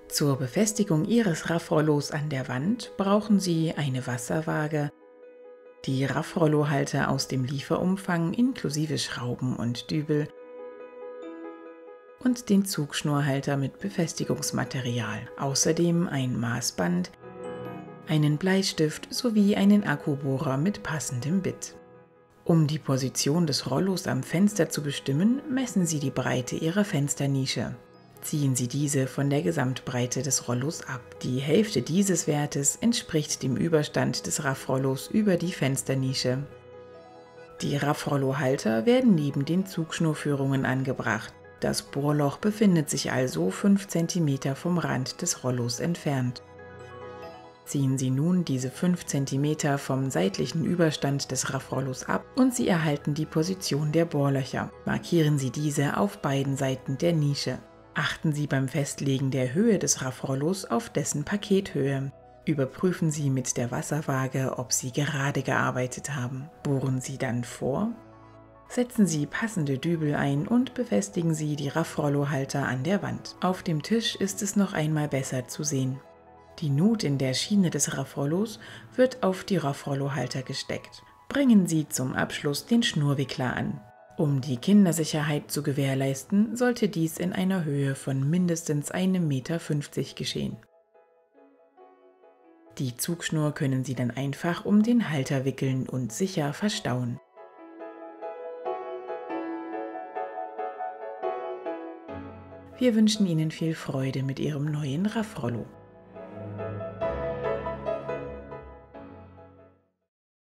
Zur Befestigung Ihres Raffrollos an der Wand brauchen Sie eine Wasserwaage, die Raffrollohalter aus dem Lieferumfang inklusive Schrauben und Dübel und den Zugschnurhalter mit Befestigungsmaterial. Außerdem ein Maßband, einen Bleistift sowie einen Akkubohrer mit passendem Bit. Um die Position des Rollos am Fenster zu bestimmen, messen Sie die Breite Ihrer Fensternische. Ziehen Sie diese von der Gesamtbreite des Rollos ab. Die Hälfte dieses Wertes entspricht dem Überstand des Raffrollos über die Fensternische. Die Raffrollohalter werden neben den Zugschnurführungen angebracht. Das Bohrloch befindet sich also 5 cm vom Rand des Rollos entfernt. Ziehen Sie nun diese 5 cm vom seitlichen Überstand des Raffrollos ab und Sie erhalten die Position der Bohrlöcher. Markieren Sie diese auf beiden Seiten der Nische. Achten Sie beim Festlegen der Höhe des Raffrollos auf dessen Pakethöhe. Überprüfen Sie mit der Wasserwaage, ob Sie gerade gearbeitet haben. Bohren Sie dann vor. Setzen Sie passende Dübel ein und befestigen Sie die Raffrollohalter an der Wand. Auf dem Tisch ist es noch einmal besser zu sehen. Die Nut in der Schiene des Raffrollos wird auf die Raffrollohalter gesteckt. Bringen Sie zum Abschluss den Schnurwickler an. Um die Kindersicherheit zu gewährleisten, sollte dies in einer Höhe von mindestens 1,50 Meter geschehen. Die Zugschnur können Sie dann einfach um den Halter wickeln und sicher verstauen. Wir wünschen Ihnen viel Freude mit Ihrem neuen Raffrollo.